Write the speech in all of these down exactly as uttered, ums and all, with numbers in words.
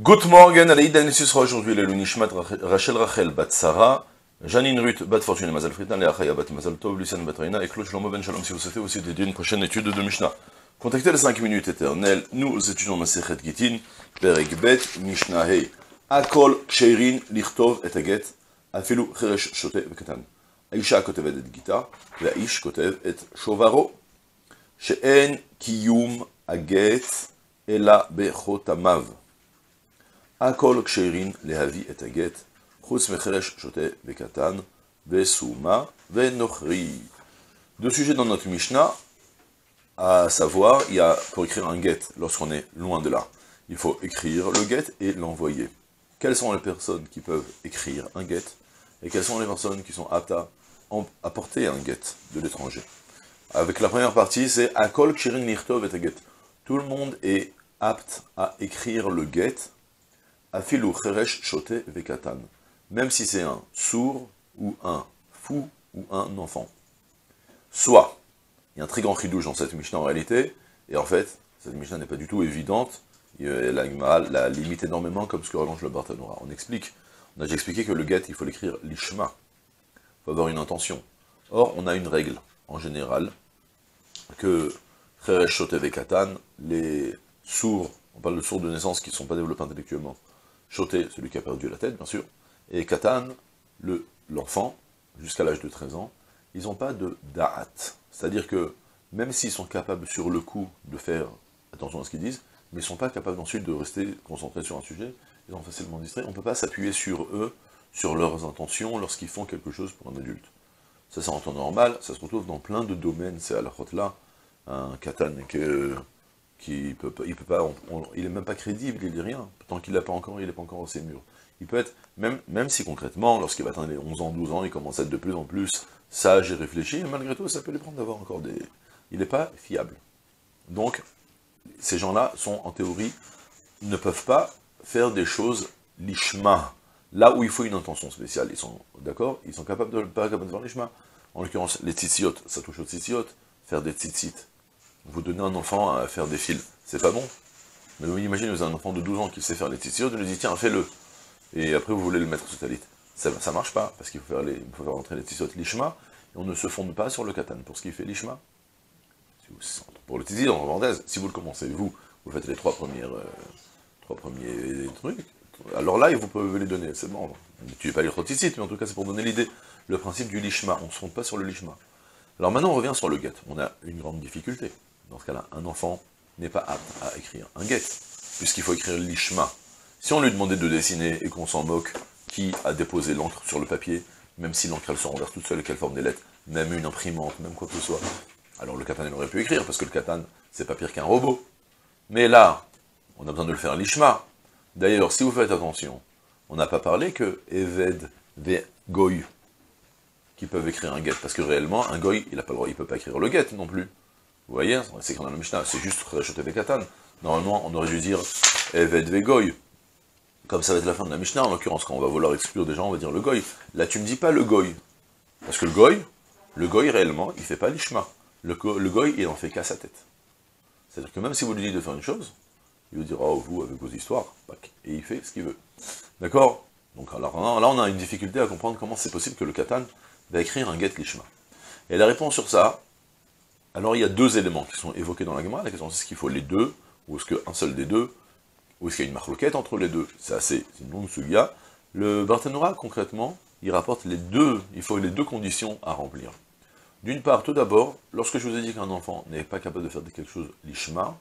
Good morning, Alaïd Anissus sera aujourd'hui le Nishmat Rachel Rachel Bat Sarah, Janine Ruth Bat Fortune Mazal Fritan, Léa Chaya Bat Mazal Tov, Lucien Bat Reina et Claude Shlomo Ben Shalom si vous souhaitez aussi dédier une prochaine étude de Mishnah. Contactez les cinq minutes éternelles, nous étudions Masechet Gitin, Perek Bet, Mishnah Hei, Akol Ksherin Lichtov et Aget, Afilu Cheresh Shote Vekatan. Aisha Kotevet et Gita, Aish Kotev et Shovaro, She'en Kiyum Aget, Ela Bechotamav. Akol ksherin lehavi et aget, chutz mecheresh shote vekatan, vesuma, venochri. Deux sujets dans notre Mishnah, à savoir, il y a, pour écrire un get, lorsqu'on est loin de là, il faut écrire le get et l'envoyer. Quelles sont les personnes qui peuvent écrire un get, et quelles sont les personnes qui sont aptes à apporter un get de l'étranger. Avec la première partie, c'est Akol ksherin lichtov et aget. Tout le monde est apte à écrire le get, Afilu cheresh shote vekatan, même si c'est un sourd, ou un fou, ou un enfant. Soit, il y a un très grand chidouche dans cette Mishnah en réalité, et en fait, cette Mishnah n'est pas du tout évidente, la Gemara la limite énormément comme ce que relance le Bartanura. On explique, on a déjà expliqué que le get, il faut l'écrire lishma, il faut avoir une intention. Or, on a une règle, en général, que cheresh shote vekatan, les sourds, on parle de sourds de naissance qui ne sont pas développés intellectuellement, Choté, celui qui a perdu la tête, bien sûr, et Katan, l'enfant, jusqu'à l'âge de treize ans, ils n'ont pas de da'at. C'est-à-dire que, même s'ils sont capables sur le coup de faire attention à ce qu'ils disent, mais ils ne sont pas capables ensuite de rester concentrés sur un sujet, ils sont facilement distraits, on ne peut pas s'appuyer sur eux, sur leurs intentions, lorsqu'ils font quelque chose pour un adulte. Ça, c'est en temps normal, ça se retrouve dans plein de domaines, c'est à la là, un Katan que... qui peut pas, il peut pas, on, on, il est même pas crédible, il dit rien, tant qu'il l'a pas encore, il n'est pas encore assez mûr. Il peut être, même, même si concrètement, lorsqu'il va atteindre les onze ans, douze ans, il commence à être de plus en plus sage et réfléchi, et malgré tout, ça peut lui prendre d'avoir encore des... Il n'est pas fiable. Donc, ces gens-là sont, en théorie, ne peuvent pas faire des choses lishma, là où il faut une intention spéciale, ils sont, d'accord, ils sont capables de, pas capables de faire lishma. En l'occurrence, les tzitziot, ça touche aux tzitziot, faire des tzitzit. Vous donnez un enfant à faire des fils, c'est pas bon. Mais vous imaginez, vous avez un enfant de douze ans qui sait faire les tzitzit, vous lui dites tiens, fais-le. Et après vous voulez le mettre sous talit. Ça, ça marche pas, parce qu'il faut faire les, il faut faire rentrer les tzitzit lishma, et on ne se fonde pas sur le katan pour ce qui fait lishma. Pour le tzitzit, en parenthèse, si vous le commencez, vous, vous faites les trois premières, euh, trois premiers trucs, alors là, vous pouvez les donner, c'est bon. Ne tuez pas les trois tzitzit, mais en tout cas c'est pour donner l'idée, le principe du lishma, on ne se fonde pas sur le lishma. Alors maintenant on revient sur le get, on a une grande difficulté. Dans ce cas-là, un enfant n'est pas apte à écrire un get, puisqu'il faut écrire l'ishma. Si on lui demandait de dessiner et qu'on s'en moque, qui a déposé l'encre sur le papier, même si l'encre elle se renverse toute seule et qu'elle forme des lettres, même une imprimante, même quoi que ce soit, alors le katan il aurait pu écrire, parce que le katan, c'est pas pire qu'un robot. Mais là, on a besoin de le faire l'ishma. D'ailleurs, si vous faites attention, on n'a pas parlé que Eved ve Goy, qui peuvent écrire un get, parce que réellement, un Goy, il n'a pas le droit, il peut pas écrire le get non plus. Vous voyez, c'est qu'on a la Mishnah, c'est juste Chote Vekatan. Normalement, on aurait dû dire Eved Vegoy. Comme ça va être la fin de la Mishnah, en l'occurrence, quand on va vouloir exclure des gens, on va dire le Goy. Là, tu me dis pas le Goy. Parce que le Goy, le Goy, réellement, il fait pas l'Ishma. Le, le Goy, il en fait qu'à sa tête. C'est-à-dire que même si vous lui dites de faire une chose, il vous dira, oh, vous, avec vos histoires, et il fait ce qu'il veut. D'accord? Donc, alors, là, on a une difficulté à comprendre comment c'est possible que le Katan va écrire un get l'Ishma. Et la réponse sur ça, alors il y a deux éléments qui sont évoqués dans la Gemara. La question c'est est-ce qu'il faut les deux, ou est-ce qu'un seul des deux, ou est-ce qu'il y a une marloquette entre les deux. C'est assez, c'est une longue sugya. Le Bartanura, concrètement, il rapporte les deux, il faut les deux conditions à remplir. D'une part, tout d'abord, lorsque je vous ai dit qu'un enfant n'est pas capable de faire quelque chose l'ishma,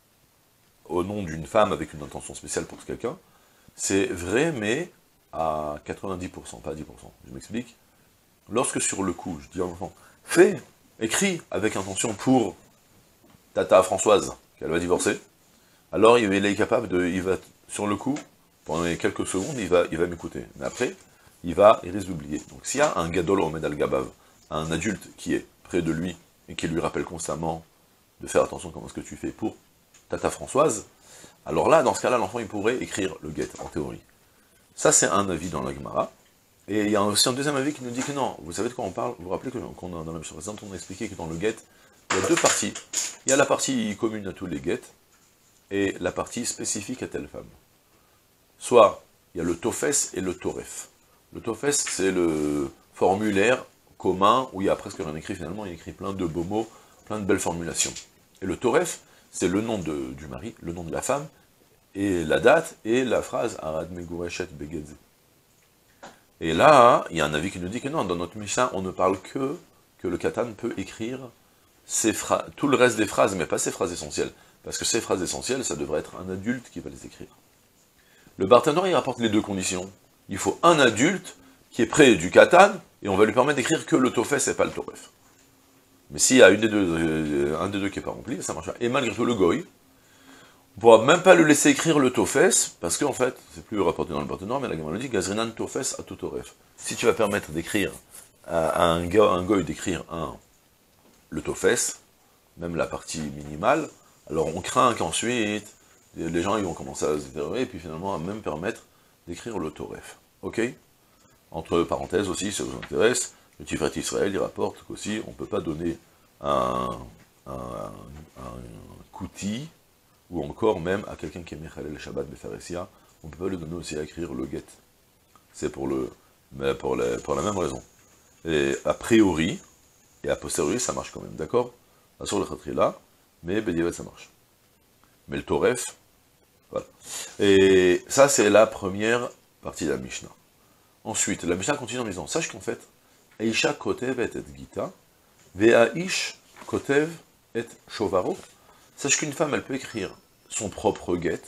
au nom d'une femme avec une intention spéciale pour quelqu'un, c'est vrai, mais à quatre-vingt-dix pour cent, pas à dix pour cent. Je m'explique. Lorsque sur le coup, je dis à l'enfant, fais, écrit avec intention pour Tata Françoise, qu'elle va divorcer, alors il est capable de, il va, sur le coup, pendant quelques secondes, il va, il va m'écouter. Mais après, il va, il risque d'oublier. Donc s'il y a un gadol omed al gabav, un adulte qui est près de lui, et qui lui rappelle constamment de faire attention comment est-ce que tu fais pour Tata Françoise, alors là, dans ce cas-là, l'enfant, il pourrait écrire le get, en théorie. Ça, c'est un avis dans la Gemara. Et il y a aussi un deuxième avis qui nous dit que non, vous savez de quoi on parle, vous vous rappelez que qu'on a, dans la mission précédente, on a expliqué que dans le get, il y a deux parties. Il y a la partie commune à tous les get, et la partie spécifique à telle femme. soit il y a le tofes et le toref. Le tofes, c'est le formulaire commun où il y a presque rien écrit finalement, il y a écrit plein de beaux mots, plein de belles formulations. Et le toref, c'est le nom de, du mari, le nom de la femme, et la date, et la phrase Arad Megureshet Begedze. Et là, il y a un avis qui nous dit que non, dans notre Mishnah, on ne parle que que le katan peut écrire ses tout le reste des phrases, mais pas ses phrases essentielles. Parce que ces phrases essentielles, ça devrait être un adulte qui va les écrire. Le Barthénora, il rapporte les deux conditions. Il faut un adulte qui est près du katan, et on va lui permettre d'écrire que le tofes et pas le toref. Mais s'il y a une des deux, euh, un des deux qui n'est pas rempli, ça marche pas. Et malgré tout, le goy, on ne pourra même pas le laisser écrire le tofes, parce qu'en fait, c'est plus rapporté dans le Barthénora, mais la Gemara nous dit Gazrinan tofes à totoref. Si tu vas permettre d'écrire à un, un goy d'écrire un le tofes, même la partie minimale, alors on craint qu'ensuite, les gens ils vont commencer à se déterrer, et puis finalement à même permettre d'écrire le toref. Ok? Entre parenthèses aussi, si ça vous intéresse, le Tiferet Israël, il rapporte qu'aussi, on ne peut pas donner un, un, un, un kouti, ou encore même à quelqu'un qui est Mechalel Shabbat Befaresia, on ne peut pas lui donner aussi à écrire le get. C'est pour, le, mais pour, la, pour la même raison. Et a priori, et a posteriori, ça marche quand même, d'accord? Sur le khatrila, mais Bediavet, ça marche. Mais le toref, voilà. Et ça, c'est la première partie de la Mishnah. Ensuite, la Mishnah continue en disant, sache qu'en fait, Aisha kotev et gita, ve'aish kotev et shovaro. Sache qu'une femme, elle peut écrire son propre get,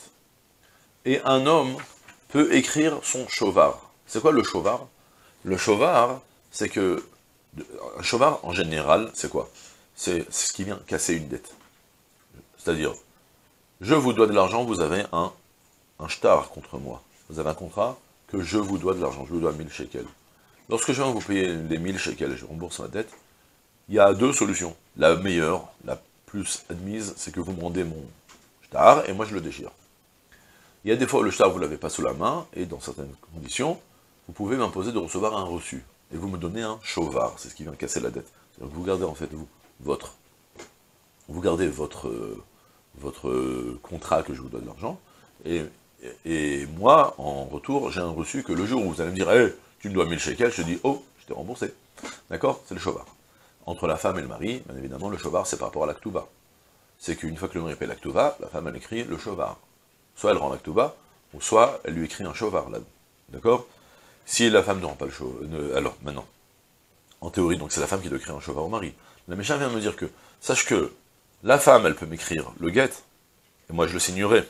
et un homme peut écrire son shovar. C'est quoi le shovar? Le shovar, c'est que, un shovar, en général, c'est quoi? C'est ce qui vient casser une dette. C'est-à-dire, je vous dois de l'argent, vous avez un, un shtar contre moi. Vous avez un contrat que je vous dois de l'argent, je vous dois mille shekels. Lorsque je viens vous payer les mille shekels et je rembourse ma dette, il y a deux solutions. La meilleure, la plus admise, c'est que vous me rendez mon shtar et moi je le déchire. Il y a des fois où le shtar, vous ne l'avez pas sous la main, et dans certaines conditions, vous pouvez m'imposer de recevoir un reçu. Et vous me donnez un shovar, c'est ce qui vient casser la dette. C'est-à-dire que vous gardez en fait, vous, votre, vous gardez votre, euh, votre euh, contrat que je vous donne de l'argent, et, et, et moi, en retour, j'ai un reçu que le jour où vous allez me dire, hey, tu me dois mille shekels, je dis, oh, je t'ai remboursé. D'accord? C'est le shovar. Entre la femme et le mari, bien évidemment, le shovar, c'est par rapport à l'aktuva. C'est qu'une fois que le mari paye l'aktuva, la femme, elle écrit le shovar. Soit elle rend l'aktuva, ou soit elle lui écrit un shovar, là. D'accord? Si la femme ne rend pas le shovar, alors, maintenant, en théorie, donc c'est la femme qui doit écrire un shovar au mari. La méchante vient de me dire que, sache que, la femme, elle peut m'écrire le get, et moi je le signerai,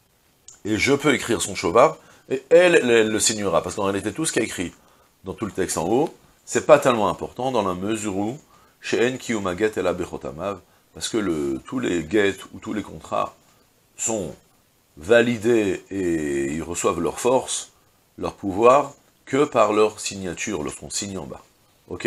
et je peux écrire son shovar, et elle, elle, elle le signera, parce qu'en réalité, tout ce qui est écrit dans tout le texte en haut, c'est pas tellement important dans la mesure où, chez En Kiyuma Get et la Bechotamav, parce que le, tous les get ou tous les contrats sont validés et ils reçoivent leur force, leur pouvoir, que par leur signature, lorsqu'on signe en bas. Ok?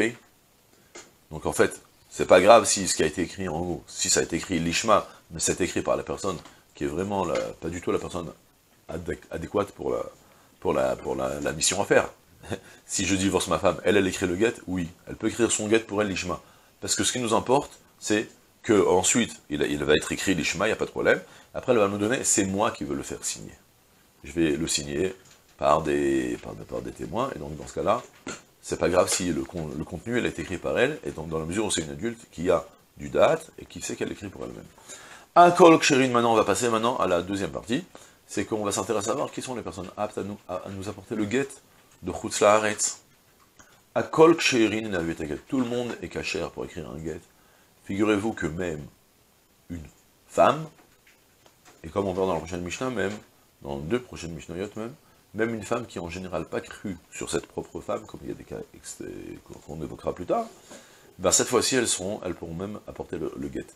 Donc en fait, c'est pas grave si ce qui a été écrit en haut, si ça a été écrit l'ishma, mais c'est écrit par la personne qui est vraiment la, pas du tout la personne adé adéquate pour la, pour la, pour la, la mission à faire. Si je divorce ma femme, elle, elle écrit le get, oui, elle peut écrire son get pour elle l'ishma. Parce que ce qui nous importe, c'est que ensuite, il, il va être écrit l'ishma, il n'y a pas de problème. Après, elle va nous donner, c'est moi qui veux le faire signer. Je vais le signer par des, par, par des témoins, et donc dans ce cas-là, c'est pas grave si le, con, le contenu, elle est écrit par elle, et donc dans la mesure où c'est une adulte qui a du date, et qui sait qu'elle écrit pour elle-même. À Kol Ksherin, maintenant, on va passer maintenant à la deuxième partie, c'est qu'on va s'intéresser à savoir qui sont les personnes aptes à nous, à, à nous apporter le get de Chutz La'aretz. À Kol Ksherin, tout le monde est cachère pour écrire un get. Figurez-vous que même une femme, et comme on verra dans la prochaine Mishnah, même, dans deux prochaines Mishnayot même, même une femme qui en général pas cru sur cette propre femme, comme il y a des cas qu'on évoquera plus tard, ben cette fois-ci elles seront, elles pourront même apporter le, le get.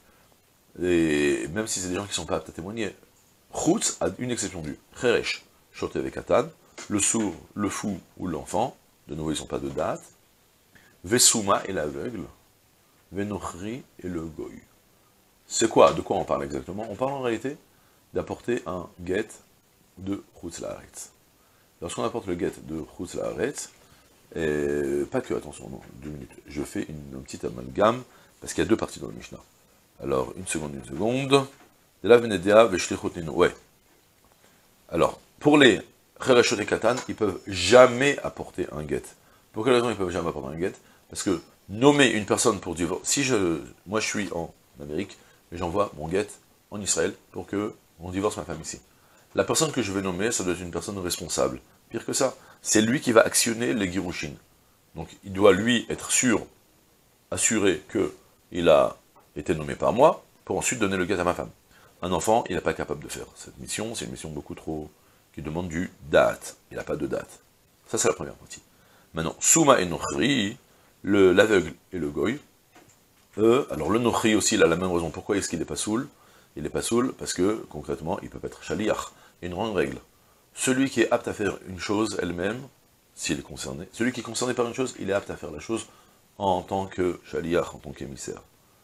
Et même si c'est des gens qui ne sont pas aptes à témoigner, Chutz a une exception du Cheresh, Shotev et Katan, le sourd, le fou ou l'enfant, de nouveau ils n'ont pas de date, Vesuma et l'aveugle, Venochri et le goy. C'est quoi? De quoi on parle exactement? On parle en réalité d'apporter un get de Chutz La'aretz. Lorsqu'on apporte le get de Chutz La'aretz, et pas que, attention, non, deux minutes, je fais une, une petite amalgame, parce qu'il y a deux parties dans le Mishnah. Alors, une seconde, une seconde. De la Venedea, Veshlichot Nino. Ouais. Alors, pour les Chereshot et Katan, ils peuvent jamais apporter un get. Pour quelle raison ils peuvent jamais apporter un get? Parce que nommer une personne pour divorcer, si je, moi je suis en Amérique, et j'envoie mon get en Israël pour que on divorce ma femme ici. La personne que je vais nommer, ça doit être une personne responsable. Pire que ça, c'est lui qui va actionner les Girushin. Donc il doit lui être sûr, assuré qu'il a été nommé par moi, pour ensuite donner le get à ma femme. Un enfant, il n'est pas capable de faire cette mission, c'est une mission beaucoup trop... qui demande du date. Il n'a pas de date. Ça, c'est la première partie. Maintenant, Souma et Nochri, l'aveugle et le goy, eux, alors le Nochri aussi, il a la même raison. Pourquoi est-ce qu'il n'est pas saoul? Il n'est pas saoul parce que, concrètement, il peut pas être shaliach. Il y a une grande règle. Celui qui est apte à faire une chose elle-même, s'il est concerné, celui qui est concerné par une chose, il est apte à faire la chose en tant que shaliach, en tant qu'émissaire.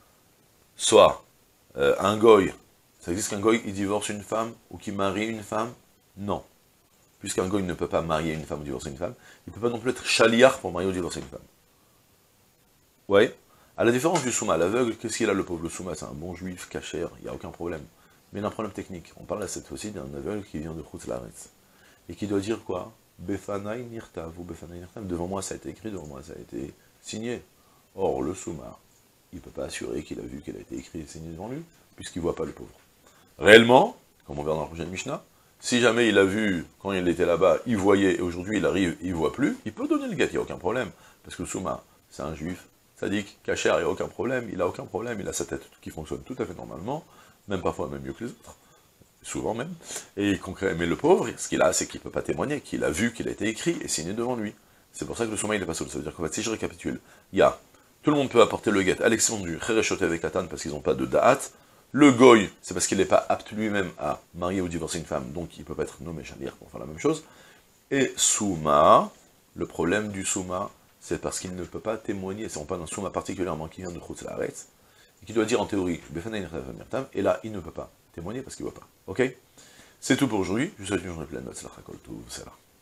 Soit euh, un goy, ça existe qu'un goy, il divorce une femme, ou qu'il marie une femme? Non. Puisqu'un goy ne peut pas marier une femme ou divorcer une femme, il ne peut pas non plus être shaliach pour marier ou divorcer une femme. Ouais. À la différence du souma, l'aveugle, qu'est-ce qu'il a le pauvre? Le souma, c'est un bon juif, cachère, il n'y a aucun problème. Mais il y a un problème technique. On parle là cette fois-ci d'un aveugle qui vient de Chutz Laaretz. Et qui doit dire quoi? Befanai nirtav, ou Befanai nirtav, devant moi ça a été écrit, devant moi ça a été signé. Or, le souma, il ne peut pas assurer qu'il a vu qu'il a été écrit et signé devant lui, puisqu'il ne voit pas le pauvre. Réellement, comme on verra dans la prochaine Mishnah, si jamais il a vu, quand il était là-bas, il voyait, et aujourd'hui il arrive, il ne voit plus, il peut donner le get, il n'y a aucun problème. Parce que le souma, c'est un juif, sadique, cachère, il n'y a aucun problème, il n'a aucun problème, il a sa tête qui fonctionne tout à fait normalement, même parfois même mieux que les autres, souvent même. Et mais le pauvre, ce qu'il a, c'est qu'il ne peut pas témoigner, qu'il a vu, qu'il a été écrit et signé devant lui. C'est pour ça que le souma, il n'est pas saoul. Ça veut dire qu'en fait, si je récapitule, il y a, tout le monde peut apporter le get, à l'exception du Chereshot avec Katan, parce qu'ils n'ont pas de da'at. Le goy, c'est parce qu'il n'est pas apte lui-même à marier ou divorcer une femme, donc il ne peut pas être nommé shaliach pour faire la même chose. Et souma, le problème du souma, c'est parce qu'il ne peut pas témoigner, c'est on parle d'un souma particulièrement qui vient de Chutz Laaretz, et qui doit dire en théorie, et là, il ne peut pas témoigner parce qu'il ne voit pas. Ok? C'est tout pour aujourd'hui, je vous souhaite une journée pleine, c'est la